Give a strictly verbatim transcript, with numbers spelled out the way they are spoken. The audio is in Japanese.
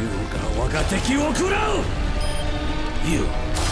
が我が敵を食らう。You